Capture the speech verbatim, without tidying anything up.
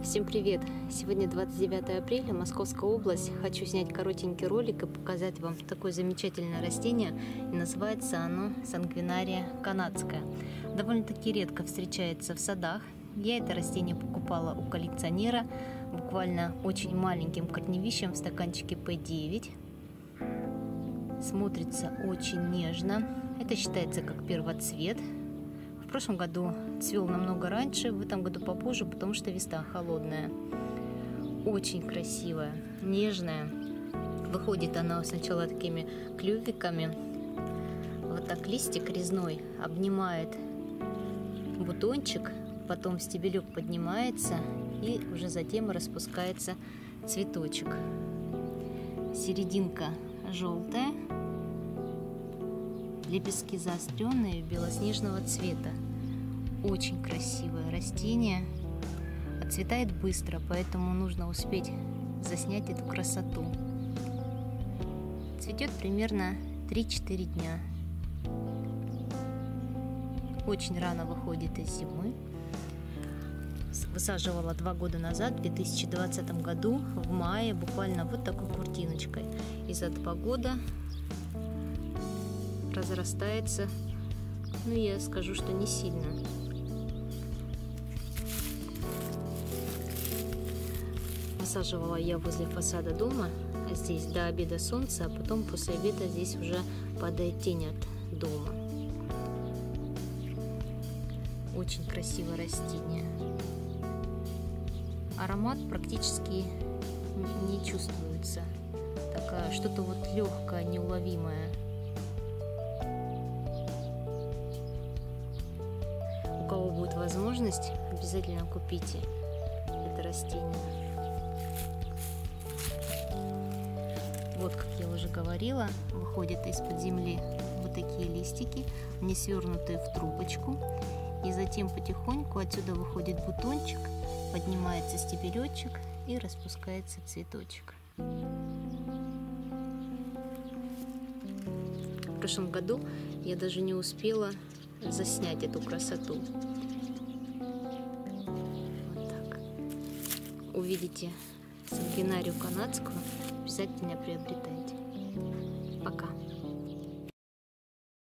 Всем привет! Сегодня двадцать девятое апреля, Московская область. Хочу снять коротенький ролик и показать вам такое замечательное растение. И называется оно сангвинария канадская. Довольно-таки редко встречается в садах. Я это растение покупала у коллекционера буквально очень маленьким корневищем в стаканчике пэ девять. Смотрится очень нежно. Это считается как первоцвет. В прошлом году цвел намного раньше, в этом году попозже, потому что весна холодная. Очень красивая, нежная. Выходит она сначала такими клювиками. Вот так листик резной обнимает бутончик, потом стебелек поднимается и уже затем распускается цветочек. Серединка желтая. Лепестки заостренные, белоснежного цвета. Очень красивое растение. Отцветает быстро, поэтому нужно успеть заснять эту красоту. Цветет примерно три-четыре дня. Очень рано выходит из зимы. Высаживала два года назад, в две тысячи двадцатом году, в мае, буквально вот такой куртиночкой. И за два года разрастается, ну я скажу, что не сильно. Высаживала я возле фасада дома, здесь до обеда солнца, а потом после обеда здесь уже падает тень от дома. Очень красивое растение. Аромат практически не чувствуется. Такая что-то вот легкое, неуловимое. У кого будет возможность, обязательно купите это растение. Вот, как я уже говорила, выходят из-под земли вот такие листики, они свернуты в трубочку, и затем потихоньку отсюда выходит бутончик, поднимается стебелечек и распускается цветочек. В прошлом году я даже не успела заснять эту красоту. Вот так. Увидите сангвинарию канадскую, обязательно приобретайте. Пока.